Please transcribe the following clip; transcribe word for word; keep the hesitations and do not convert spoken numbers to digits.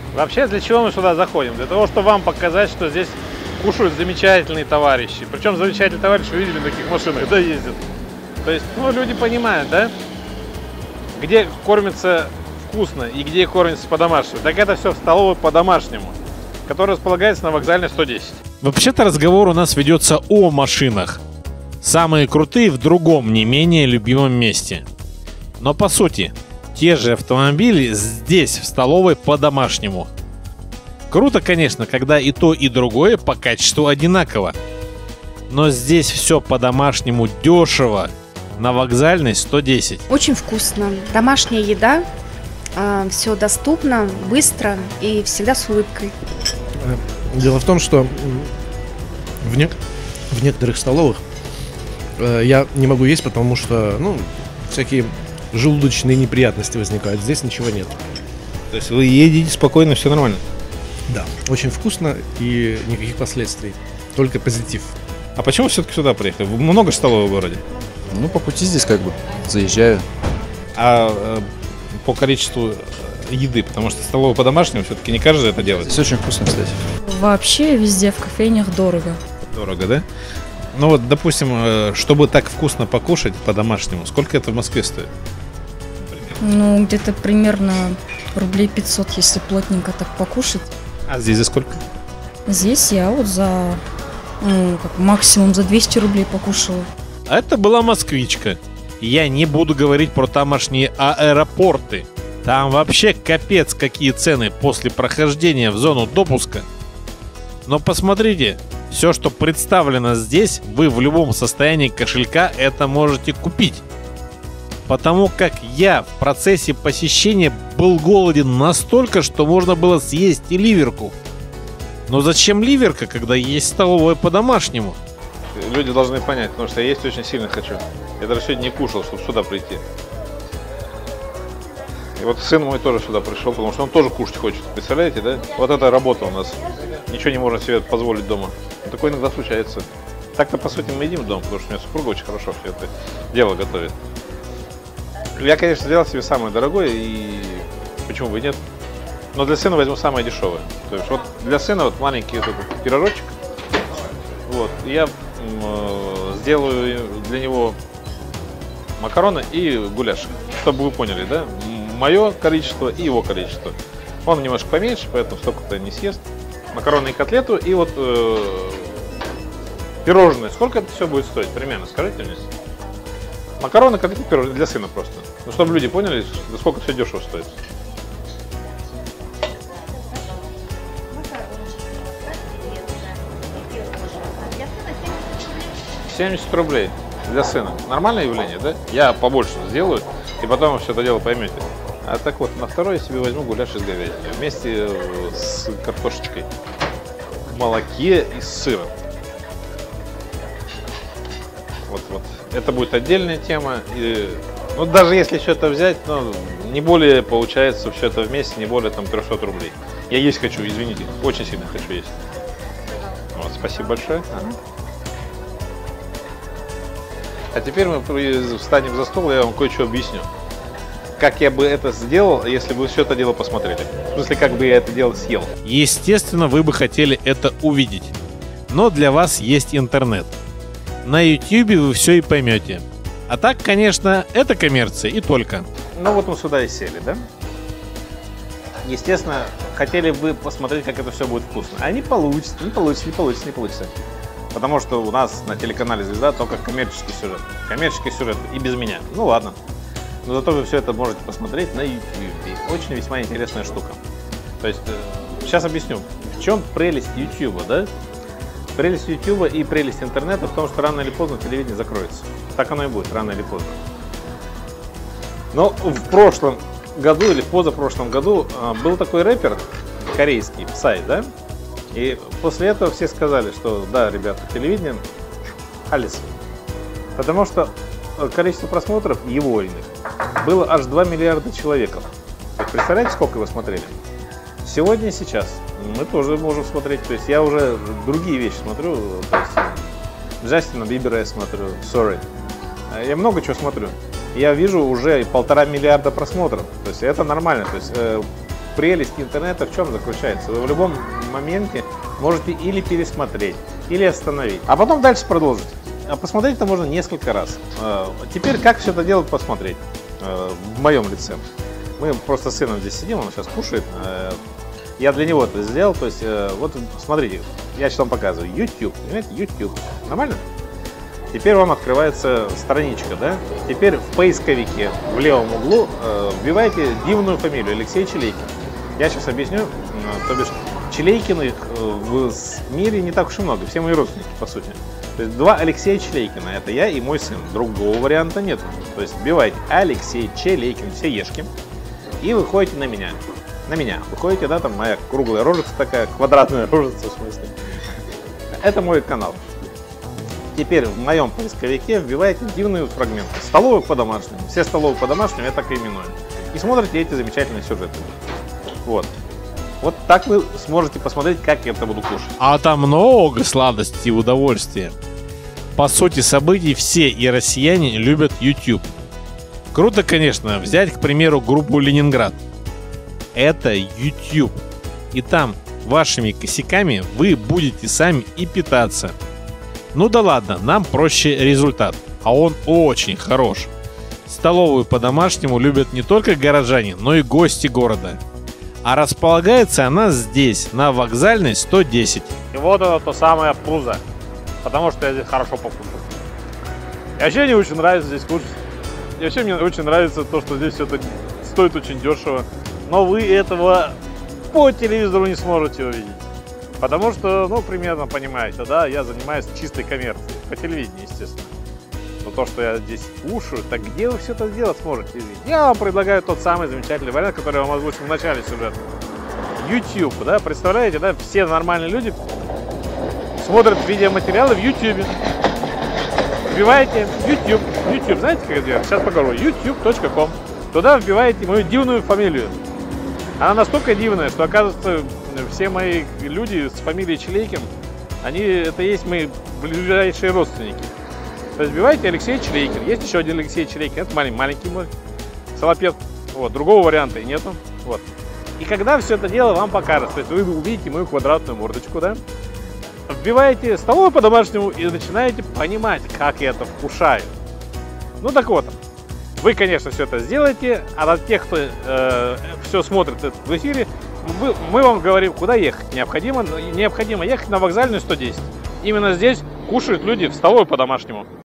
Вообще, для чего мы сюда заходим? Для того, чтобы вам показать, что здесь кушают замечательные товарищи. Причем замечательные товарищи, вы видели, на каких машинах, да, ездят. То есть, ну, люди понимают, да, где кормится вкусно и где кормится по-домашнему. Так это все в столовой по-домашнему, которая располагается на вокзальной сто десять. Вообще-то разговор у нас ведется о машинах. Самые крутые в другом, не менее любимом месте. Но по сути, те же автомобили здесь, в столовой, по-домашнему. Круто, конечно, когда и то, и другое по качеству одинаково. Но здесь все по-домашнему дешево. На вокзальной сто десять. Очень вкусно. Домашняя еда. Э, все доступно, быстро и всегда с улыбкой. Дело в том, что в, не... в некоторых столовых э, я не могу есть, потому что, ну, всякие желудочные неприятности возникают. Здесь ничего нет. То есть вы едете спокойно, все нормально? Да, очень вкусно и никаких последствий. Только позитив. А почему все-таки сюда приехали? Много столовых в городе? Ну, по пути здесь как бы заезжаю. А э, по количеству еды, потому что столовую по-домашнему все-таки не каждый это делает. Здесь очень вкусно, кстати. Вообще везде в кофейнях дорого. Дорого, да? Ну вот, допустим, чтобы так вкусно покушать по-домашнему, сколько это в Москве стоит? Например? Ну, где-то примерно рублей пятьсот, если плотненько так покушать. А здесь за сколько? Здесь я вот за, ну, как максимум за двести рублей покушала. А это была москвичка. Я не буду говорить про тамошние аэропорты. Там вообще капец какие цены после прохождения в зону допуска. Но посмотрите, все, что представлено здесь, вы в любом состоянии кошелька это можете купить. Потому как я в процессе посещения был голоден настолько, что можно было съесть и ливерку. Но зачем ливерка, когда есть столовая по-домашнему? Люди должны понять, потому что я есть очень сильно хочу. Я даже сегодня не кушал, чтобы сюда прийти. И вот сын мой тоже сюда пришел, потому что он тоже кушать хочет. Представляете, да? Вот это работа у нас. Ничего не можно себе позволить дома. Такое иногда случается. Так-то, по сути, мы едим дома, потому что у меня супруга очень хорошо все это дело готовит. Я, конечно, сделал себе самое дорогое, и почему бы и нет. Но для сына возьму самое дешевое. То есть вот для сына вот маленький вот этот пирожочек. Вот, я э, сделаю для него макароны и гуляш, чтобы вы поняли, да? Мое количество и его количество. Он немножко поменьше, поэтому столько-то не съест. Макароны и котлету, и вот э, пирожные. Сколько это все будет стоить? Примерно, скажите мне. Макароны, котлеты, пирожные для сына просто. Ну, чтобы люди поняли, сколько все дешево стоит. семьдесят рублей для сына. Нормальное явление, да? Я побольше сделаю, и потом вы все это дело поймете. А так вот, на второй я себе возьму гуляш из говядины вместе с картошечкой, в молоке и с сыром. Вот, вот. Это будет отдельная тема. И, ну, даже если что-то взять, ну, не более, получается, все это вместе, не более там трехсот рублей. Я есть хочу, извините, очень сильно хочу есть. Вот, спасибо большое. Ага. А теперь мы встанем за стол, и я вам кое-что объясню. Как я бы это сделал, если бы вы все это дело посмотрели. В смысле, как бы я это дело съел. Естественно, вы бы хотели это увидеть. Но для вас есть интернет. На ютубе вы все и поймете. А так, конечно, это коммерция и только. Ну вот мы сюда и сели, да? Естественно, хотели бы посмотреть, как это все будет вкусно. А не получится, не получится, не получится, не получится. Потому что у нас на телеканале «Звезда» только коммерческий сюжет. Коммерческий сюжет и без меня. Ну ладно. Но зато вы все это можете посмотреть на YouTube. Очень весьма интересная штука. То есть, э, сейчас объясню. В чем прелесть YouTube, да? Прелесть YouTube и прелесть интернета в том, что рано или поздно телевидение закроется. Так оно и будет, рано или поздно. Но в прошлом году или в позапрошлом году э, был такой рэпер корейский, Psy, да? И после этого все сказали, что да, ребята, телевидение алис. Потому что количество просмотров его иных было аж два миллиарда человеков. Вы представляете, сколько вы смотрели? Сегодня и сейчас мы тоже можем смотреть. То есть я уже другие вещи смотрю. То есть Джастина Бибера я смотрю, Sorry. Я много чего смотрю. Я вижу уже полтора миллиарда просмотров. То есть это нормально. То есть э, прелесть интернета в чем заключается? Вы в любом моменте можете или пересмотреть, или остановить, а потом дальше продолжить. А посмотреть это можно несколько раз. Теперь как все это делать посмотреть? В моем лице. Мы просто с сыном здесь сидим, он сейчас кушает. Я для него это сделал. То есть, вот смотрите, я сейчас вам показываю. YouTube, понимаете, YouTube. Нормально? Теперь вам открывается страничка, да? Теперь в поисковике в левом углу вбивайте дивную фамилию Алексей Чилейкин. Я сейчас объясню, то бишь Чилейкиных в мире не так уж и много, все мои родственники, по сути. То есть два Алексея Чилейкина, это я и мой сын, другого варианта нет. То есть вбивайте Алексей Чилейкин, все ешки, и выходите на меня. На меня. Выходите, да, там моя круглая рожица такая, квадратная рожица в смысле. Это мой канал. Теперь в моем поисковике вбиваете дивные фрагменты. Столовых по-домашнему. Все столовые по-домашнему я так и именую. И смотрите эти замечательные сюжеты. Вот. Вот так вы сможете посмотреть, как я это буду кушать. А там много сладостей и удовольствия. По сути событий все и россияне любят YouTube. Круто, конечно, взять, к примеру, группу «Ленинград». Это YouTube. И там вашими косяками вы будете сами и питаться. Ну да ладно, нам проще результат. А он очень хорош. Столовую по-домашнему любят не только горожане, но и гости города. А располагается она здесь, на Вокзальной сто десять. И вот это то самое пузо. Потому что я здесь хорошо покушал. И вообще мне очень нравится здесь кушать. И вообще мне очень нравится то, что здесь все это стоит очень дешево. Но вы этого по телевизору не сможете увидеть. Потому что, ну, примерно понимаете, да, я занимаюсь чистой коммерцией. По телевидению, естественно. Но то, что я здесь кушаю, так где вы все это сделать сможете? Я вам предлагаю тот самый замечательный вариант, который я вам озвучил в начале сюжета. YouTube, да, представляете, да, все нормальные люди смотрят видеоматериалы в YouTube. Вбиваете YouTube, YouTube, знаете, как это делать? Сейчас покажу, ютуб точка ком. Туда вбиваете мою дивную фамилию. Она настолько дивная, что, оказывается, все мои люди с фамилией Чилейкин, они, это есть мои ближайшие родственники. То есть вбивайте Алексей Чилейкин. Есть еще один Алексей Чилейкин. Это маленький, маленький мой салапет. Вот, другого варианта и нету. Вот. И когда все это дело вам покажет, то есть вы увидите мою квадратную мордочку, да? Вбиваете столовую по-домашнему и начинаете понимать, как я это вкушаю. Ну так вот. Вы, конечно, все это сделаете, а для тех, кто э, все смотрит это в эфире, мы, мы вам говорим, куда ехать. Необходимо, необходимо ехать на Вокзальную сто десять. Именно здесь кушают люди в столовой по-домашнему.